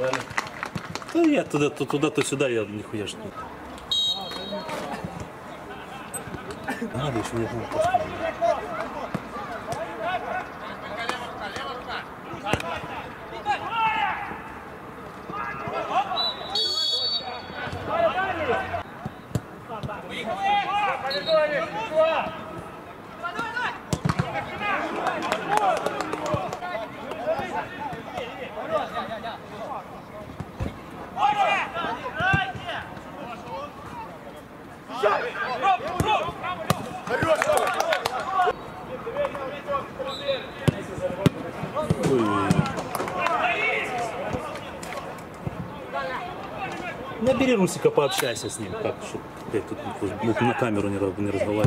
Да я туда-то сюда, я нихуя ж не. Надо еще не поставить. Набери Русика, пообщайся с ним, как, чтобы я тут на камеру не разговаривать.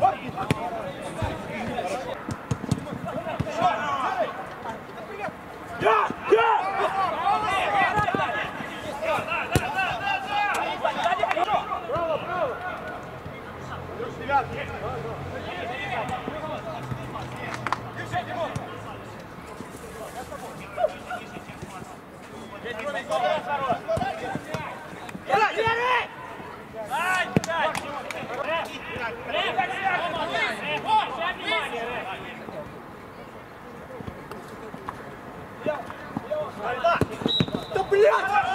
Да блядь!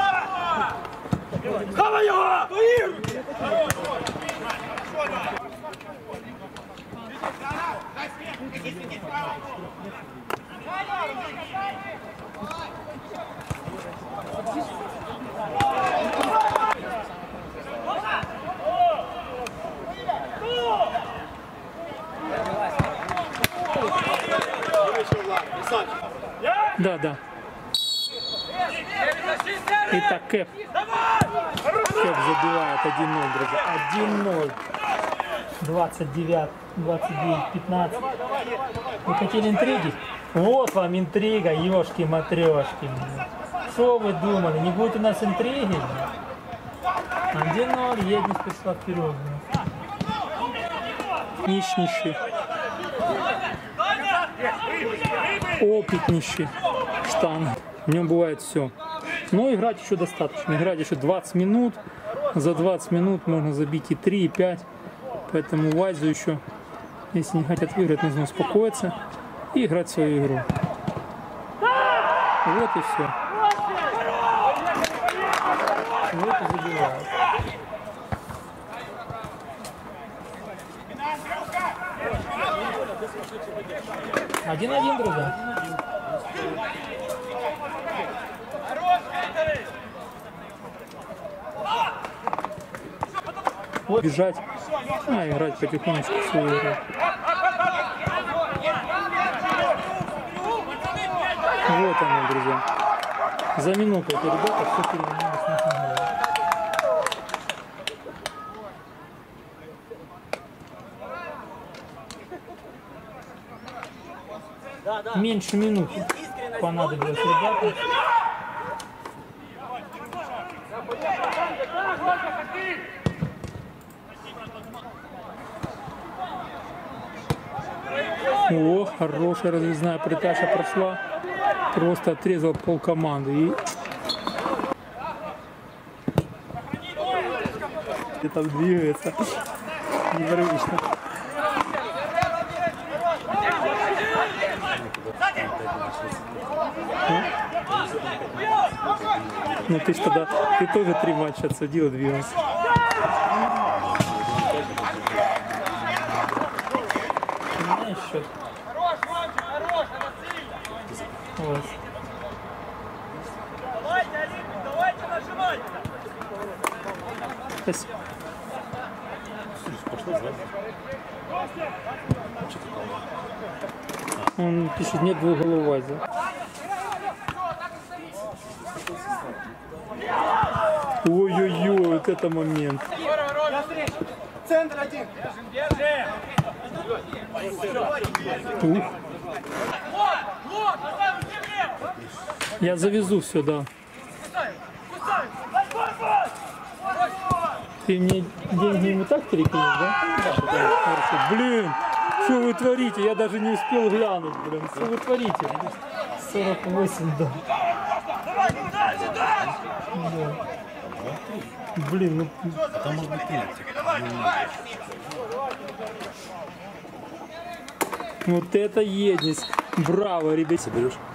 Хавай его! Да, да. Итак, Кэп. Кэп забивает 1-0, друзья. 1-0. 29-15. Вы хотели интриги? Вот вам интрига, ёшки-матрёшки. Что вы думали, не будет у нас интриги? 1-0, Единс пришла вперед. Нищий. Опытнейший штанг. В нем бывает все. Но играть еще достаточно. Играть еще 20 минут. За 20 минут можно забить и 3, и 5. Поэтому Вайзу еще, если не хотят выиграть, нужно успокоиться и играть свою игру. Вот и все. Вот и забивают. Один-один, друзья. Вот бежать, играть потихонечку свою игру. Вот оно, друзья. За минуту эти ребята все переменились на самом деле. Меньше минуты понадобилось ребятам. О, хорошая разрезная передача прошла. Просто отрезал полкоманды. И... И там двигается. Непривычно. Ну ты ж тогда, ты тоже 3 матча отсадил и двигался. Знаешь, счет. Вот. Давайте, Олимпик, давайте нажимать! Спасибо. Он пишет, нет двух голов Вайза. Ой-ой-ой, вот это момент. Центр один. Ух. Я завезу все, да. Ты мне деньги вот так перекинешь, да? Хорошо. Блин, что вы творите? Я даже не успел глянуть, блин. Что вы творите? 48, да. Да. Блин, ну Там может быть пенальти. вот это едность. Браво, ребята. Соберешь?